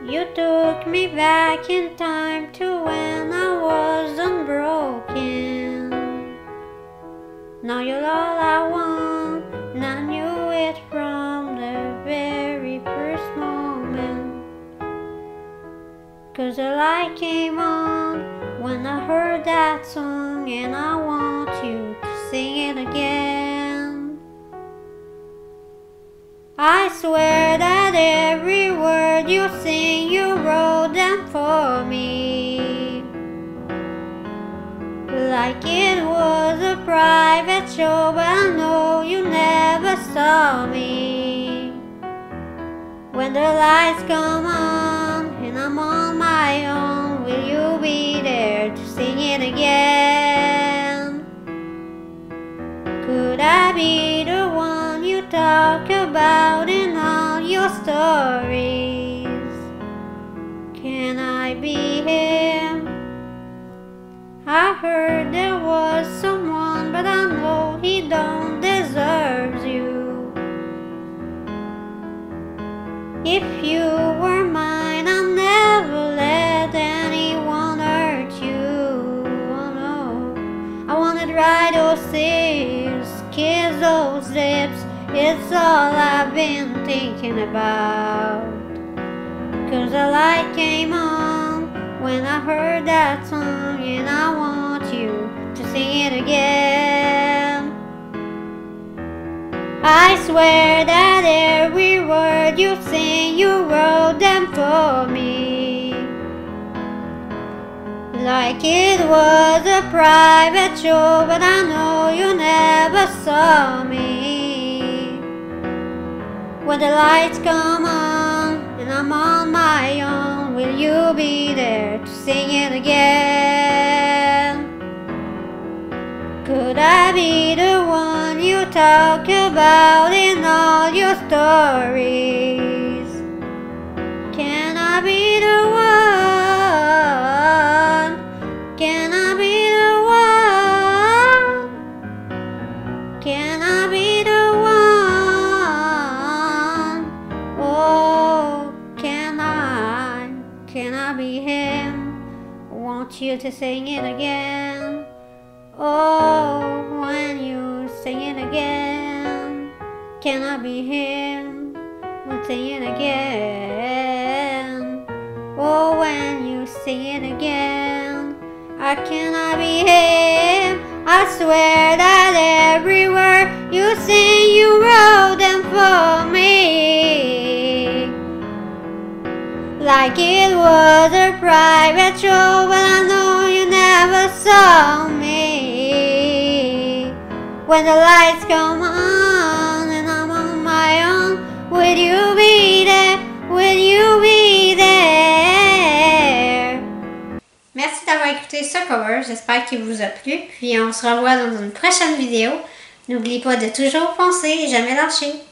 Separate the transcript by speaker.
Speaker 1: You took me back in time to when I was unbroken. Now you're all I want, and I knew it from the very first moment. 'Cause the light came on when I heard that song, and I want you to sing it again. I swear that every word you sing, you wrote them for me, like it was a private show, but I know you never saw me. When the lights come on and I'm on my own, will you be there to sing it again? Could I be the one you talk about in all your stories? Can I be him? I heard there was someone, but I know he don't deserve you. If you were mine, I'd never let anyone hurt you. Oh no, I wanna dry those tears, kiss those lips. It's all I've been thinking about. 'Cause the light came on when I heard that song, and I want you to sing it again. I swear that every word you sing, you wrote them for me, like it was a private show, but I know you never saw me. When the lights come on and I'm on my own, will you be there to sing it again? Could I be the one you talk about in all your stories? Can I be the one? Can I be the one? Can I be the one? Oh, can I be him? I want you to sing it again. Oh, when you sing it again, can I be him? We'll sing it again. Oh, when you sing it again, can I be him? I swear that every word you sing, you wrote them for me, like it was a private show, but I know you never saw me. When the lights come on and I'm on my own, will you be there? Will you be there? Merci d'avoir écouté ce cover, j'espère qu'il vous a plu, puis on se revoit dans une prochaine vidéo. N'oubliez pas de toujours foncer et jamais lâcher.